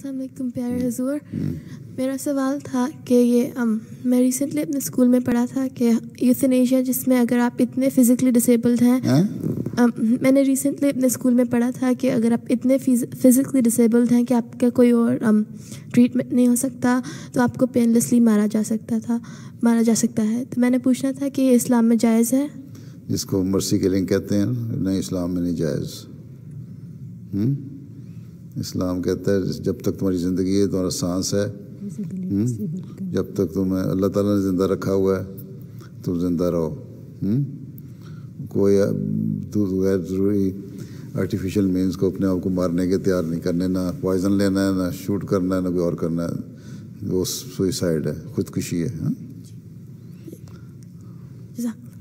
अस्सलाम वालेकुम प्यारे हुजूर, मेरा सवाल था कि मैं रिसेंटली अपने स्कूल में पढ़ा था कि यूथनेशिया, जिसमें अगर आप इतने फिज़िकली डिसेबल्ड हैं, मैंने रिसेंटली अपने स्कूल में पढ़ा था कि अगर आप इतने फिज़िकली डिसेबल्ड हैं कि आपका कोई और ट्रीटमेंट नहीं हो सकता तो आपको पेनलेसली मारा जा सकता है। तो मैंने पूछना था कि ये इस्लाम में जायज़ है? जिसको मर्सी किलिंग कहते हैं, नहीं, इस्लाम में नहीं जायज़। इस्लाम कहता है जब तक तुम्हारी ज़िंदगी है, तुम्हारा सांस है, जब तक तुम्हें अल्लाह ताला ने ज़िंदा रखा हुआ है, तुम ज़िंदा रहो। कोई गैर ज़रूरी आर्टिफिशियल मीन्स को अपने आप को मारने के तैयार नहीं करने, ना पॉइज़न लेना है, ना शूट करना है, ना कोई और करना है। वो सुइसाइड है, खुदकुशी है।